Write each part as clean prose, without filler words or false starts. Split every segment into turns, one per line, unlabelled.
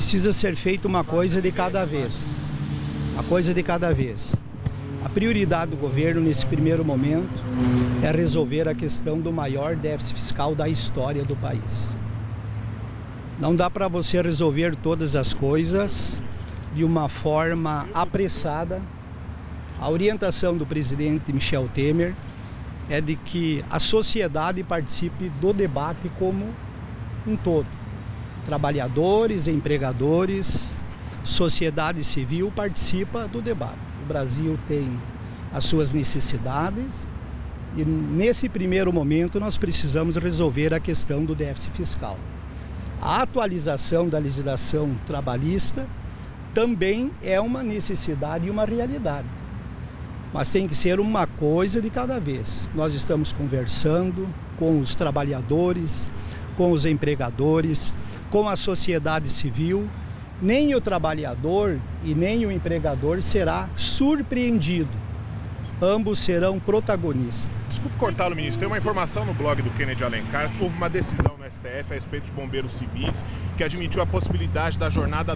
precisa ser feita uma coisa de cada vez. Uma coisa de cada vez. A prioridade do governo nesse primeiro momento é resolver a questão do maior déficit fiscal da história do país. Não dá para você resolver todas as coisas de uma forma apressada. A orientação do presidente Michel Temer é de que a sociedade participe do debate como um todo. Trabalhadores, empregadores, sociedade civil participa do debate. O Brasil tem as suas necessidades e nesse primeiro momento nós precisamos resolver a questão do déficit fiscal. A atualização da legislação trabalhista também é uma necessidade e uma realidade. Mas tem que ser uma coisa de cada vez. Nós estamos conversando com os trabalhadores, com os empregadores, com a sociedade civil. Nem o trabalhador e nem o empregador será surpreendido. Ambos serão protagonistas.
Desculpe cortá-lo, ministro. Tem uma informação no blog do Kennedy Alencar. Houve uma decisão no STF a respeito de bombeiros civis que admitiu a possibilidade da jornada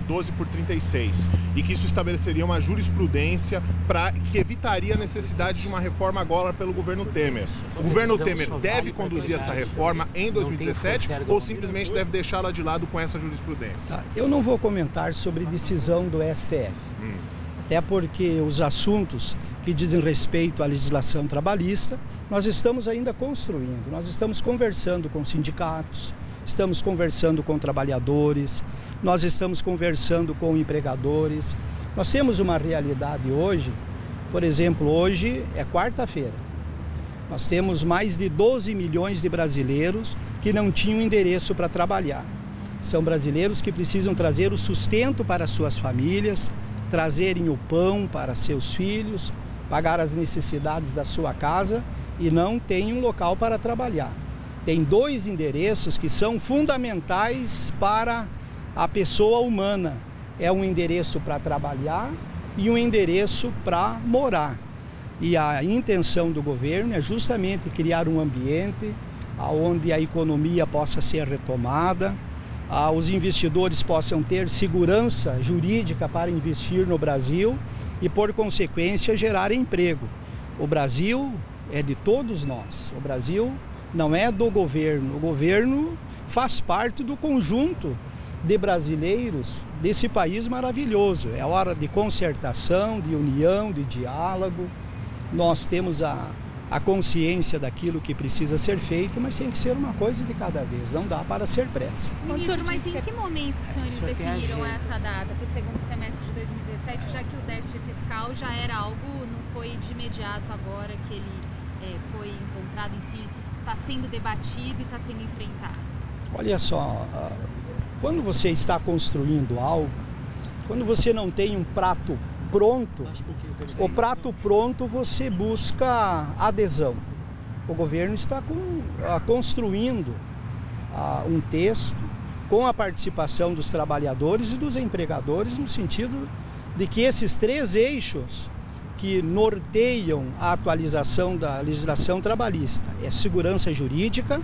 12/36 e que isso estabeleceria uma jurisprudência que evitaria a necessidade de uma reforma agora pelo governo Temer. O governo Temer deve conduzir essa reforma em 2017 ou simplesmente deve deixá-la de lado com essa jurisprudência?
Eu não vou comentar sobre decisão do STF. Até porque os assuntos que dizem respeito à legislação trabalhista, nós estamos ainda construindo, nós estamos conversando com sindicatos, estamos conversando com trabalhadores, nós estamos conversando com empregadores. Nós temos uma realidade hoje, por exemplo, hoje é quarta-feira. Nós temos mais de 12 milhões de brasileiros que não tinham endereço para trabalhar. São brasileiros que precisam trazer o sustento para suas famílias, trazerem o pão para seus filhos, pagar as necessidades da sua casa e não tem um local para trabalhar. Tem dois endereços que são fundamentais para a pessoa humana. É um endereço para trabalhar e um endereço para morar. E a intenção do governo é justamente criar um ambiente onde a economia possa ser retomada, os investidores possam ter segurança jurídica para investir no Brasil e, por consequência, gerar emprego. O Brasil é de todos nós. O Brasil não é do governo. O governo faz parte do conjunto de brasileiros desse país maravilhoso. É hora de concertação, de união, de diálogo. Nós temos a consciência daquilo que precisa ser feito, mas tem que ser uma coisa de cada vez, não dá para ser pressa.
Ministro, mas em que momento os senhores definiram essa data para o segundo semestre de 2017, já que o déficit fiscal já era algo, não foi de imediato agora que ele foi encontrado, enfim, está sendo debatido e está sendo enfrentado?
Olha só, quando você está construindo algo, quando você não tem um prato pronto, o prato pronto você busca adesão. O governo está construindo um texto com a participação dos trabalhadores e dos empregadores, no sentido de que esses três eixos que norteiam a atualização da legislação trabalhista é segurança jurídica,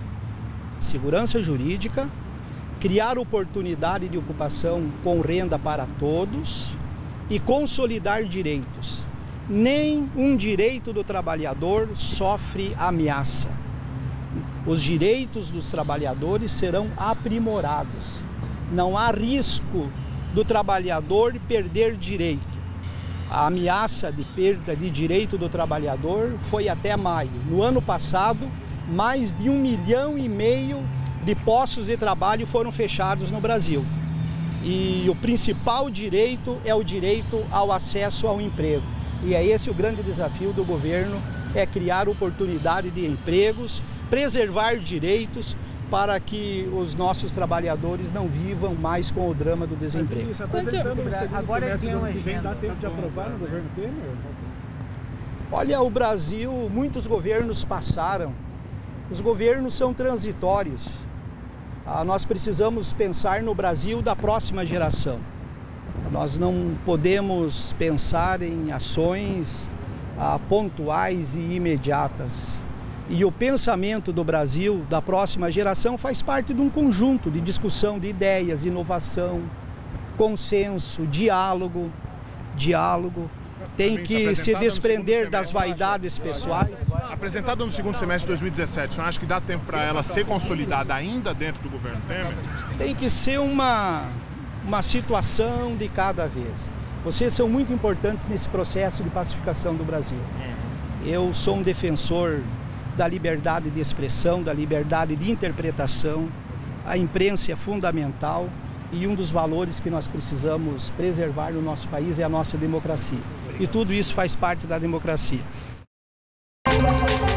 criar oportunidade de ocupação com renda para todos e consolidar direitos. Nenhum direito do trabalhador sofre ameaça. Os direitos dos trabalhadores serão aprimorados. Não há risco do trabalhador perder direito. A ameaça de perda de direito do trabalhador foi até maio. No ano passado, mais de 1,5 milhão de postos de trabalho foram fechados no Brasil. E o principal direito é o direito ao acesso ao emprego. E é esse o grande desafio do governo, é criar oportunidade de empregos, preservar direitos para que os nossos trabalhadores não vivam mais com o drama do desemprego.
Mas, apresentando o segundo semestre do ano que vem, dá tempo de aprovar no governo Temer?
Olha, o Brasil, muitos governos passaram. Os governos são transitórios. Nós precisamos pensar no Brasil da próxima geração. Nós não podemos pensar em ações pontuais e imediatas. E o pensamento do Brasil da próxima geração faz parte de um conjunto de discussão de ideias, inovação, consenso, diálogo, tem que se desprender das vaidades pessoais.
Apresentada no segundo semestre de 2017, você acha que dá tempo para ela ser consolidada ainda dentro do governo Temer?
Tem que ser uma situação de cada vez. Vocês são muito importantes nesse processo de pacificação do Brasil. Eu sou um defensor da liberdade de expressão, da liberdade de interpretação. A imprensa é fundamental e um dos valores que nós precisamos preservar no nosso país é a nossa democracia. E tudo isso faz parte da democracia.